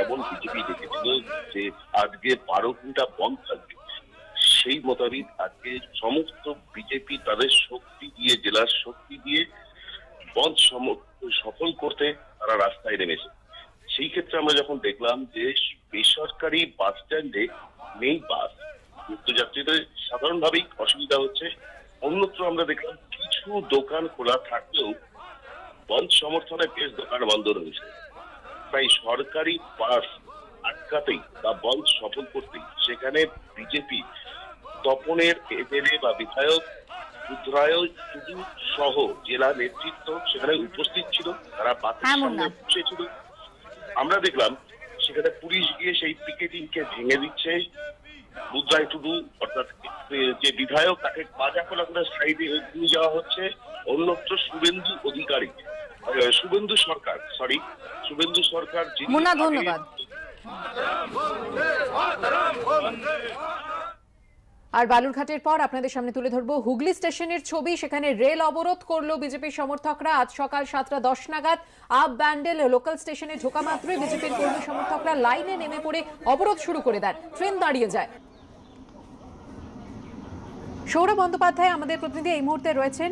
যেমন বিজেপি দেখেছিল যে আজকে 12 ঘন্টা বন্ধ থাকবে, সেই মোতাবেক আজকে সমস্ত বিজেপি তাদের শক্তি দিয়ে, জেলার শক্তি দিয়ে বন্ধ সফল করতে তারা রাস্তায় নেমেছে। সেই ক্ষেত্রে আমরা যখন দেখলাম যে বেসরকারি বাস স্ট্যান্ডে নেই বাস, নিত্যযাত্রীদের সাধারণভাবেই অসুবিধা হচ্ছে। অন্যত্র আমরা দেখলাম কিছু দোকান খোলা থাকলেও বন্ধ সমর্থনে বেশ দোকান বন্ধ রয়েছে। তাই সরকারি বাস আটকাতেই বা বন্ধ সফল করতেই সেখানে বিজেপি তপনের এমএলএ বা বিধায়ক রুদ্রায় টুডু সহ জেলা নেতৃত্ব সেখানে উপস্থিত ছিল, তারা বাসের সামনে বসেছিল। আমরা দেখলাম সেখানে পুলিশ গিয়ে সেই পিকেটিংকে ভেঙে দিচ্ছে। রুদ্রায় টুডু অর্থাৎ যে বিধায়ক তাকে বাজা খোলা করে সাইডে নিয়ে যাওয়া হচ্ছে। অন্যত্র শুভেন্দু সরকার ধন্যবাদ। আর বালুরঘাটের পর আপনাদের সামনে তুলে ধরবো হুগলি স্টেশনের ছবি। সেখানে রেল অবরোধ করলো বিজেপি সমর্থকরা। আজ সকাল 7:10 নাগাদ আপ ব্যান্ডেল লোকাল স্টেশনে ঢোকা মাত্রই বিজেপির কর্মী সমর্থকরা লাইনে নেমে পড়ে অবরোধ শুরু করে দেন। ট্রেন দাঁড়িয়ে যায়। সৌরভ বন্দ্যোপাধ্যায় আমাদের প্রতিনিধি এই মুহূর্তে রয়েছেন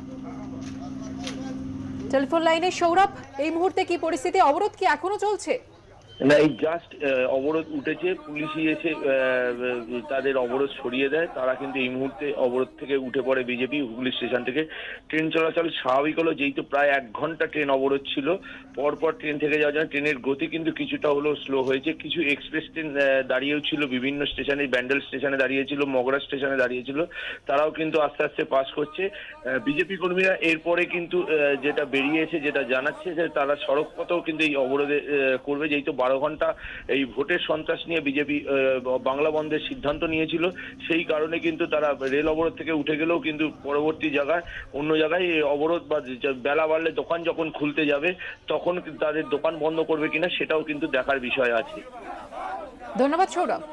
টেলিফোন লাইনে। সৌরভ, এই মুহূর্তে কি পরিস্থিতি? অবরোধ কি এখনো চলছে? না, এই জাস্ট অবরোধ উঠেছে, পুলিশই এসে তাদের অবরোধ সরিয়ে দেয়। তারা কিন্তু এই মুহূর্তে অবরোধ থেকে উঠে পড়ে বিজেপি। হুগলি স্টেশন থেকে ট্রেন চলাচল স্বাভাবিক হলো, যেহেতু প্রায় 1 ঘন্টা ট্রেন অবরোধ ছিল। পরপর ট্রেন থেকে যাওয়ার জন্য ট্রেনের গতি কিন্তু কিছুটা হলেও স্লো হয়েছে। কিছু এক্সপ্রেস ট্রেন দাঁড়িয়েও ছিল বিভিন্ন স্টেশনে, ব্যান্ডেল স্টেশনে দাঁড়িয়েছিল, মগরা স্টেশনে দাঁড়িয়েছিল। তারাও কিন্তু আস্তে আস্তে পাস করছে। বিজেপি কর্মীরা এরপরে কিন্তু যেটা বেরিয়েছে, যেটা জানাচ্ছে যে তারা সড়ক পথেও কিন্তু এই অবরোধে করবে, যেহেতু 12 ঘন্টা এই ভোটের সন্ত্রাস নিয়ে বিজেপি বাংলা বন্ধের সিদ্ধান্ত নিয়েছিল। সেই কারণে কিন্তু তারা রেল অবরোধ থেকে উঠে গেলেও কিন্তু পরবর্তী জায়গায় অন্য জায়গায় অবরোধ বা বেলা বাড়লে দোকান যখন খুলতে যাবে তখন তাদের দোকান বন্ধ করবে কিনা সেটাও কিন্তু দেখার বিষয় আছে। ধন্যবাদ সৌরভ।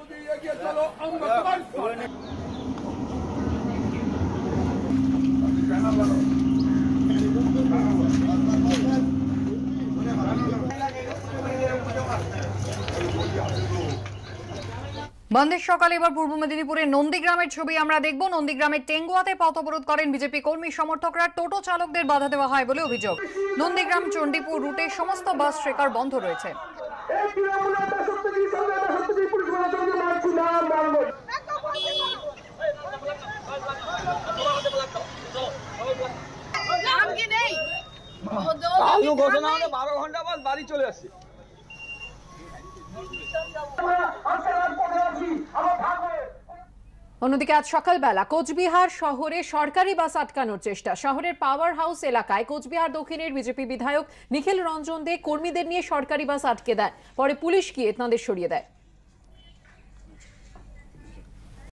বন্ধের সকালে এবার পূর্ব মেদিনীপুরের নন্দীগ্রামের ছবি আমরা দেখব। নন্দীগ্রামের টেঙ্গুয়াতে পথ অবরোধ করেন বিজেপি কর্মী সমর্থকরা। টোটো চালকদের বাধা দেওয়া হয় বলে অভিযোগ। নন্দীগ্রাম চণ্ডীপুর রুটে সমস্ত বাস ট্রেকার বন্ধ রয়েছে। ঘোষণা হলে 12 ঘন্টা বাদ বাড়ি চলে আসছে। অন্যদিকে আজ সকালবেলা কোচবিহার শহরে সরকারি বাস আটকানোর চেষ্টা। শহরের পাওয়ার হাউস এলাকায় কোচবিহার দক্ষিণের বিজেপি বিধায়ক নিখিল রঞ্জন দে কর্মীদের নিয়ে সরকারি বাস আটকে দেন। পরে পুলিশ গিয়ে তাঁদের সরিয়ে দেয়।